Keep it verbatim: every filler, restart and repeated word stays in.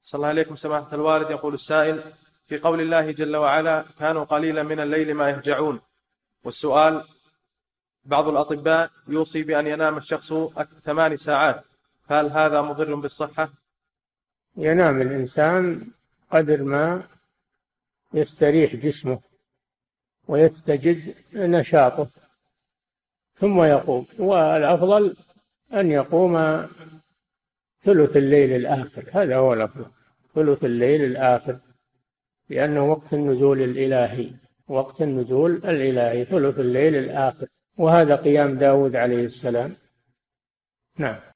صلى الله عليكم سماحة الوالد. يقول السائل: في قول الله جل وعلا: كانوا قليلا من الليل ما يهجعون، والسؤال: بعض الأطباء يوصي بأن ينام الشخص ثمان ساعات، هل هذا مضر بالصحة؟ ينام الإنسان قدر ما يستريح جسمه ويستجد نشاطه ثم يقوم، والأفضل أن يقوم ثلث الليل الآخر، هذا هو الأفضل، ثلث الليل الآخر، لأنه وقت النزول الإلهي، وقت النزول الإلهي ثلث الليل الآخر، وهذا قيام داود عليه السلام. نعم.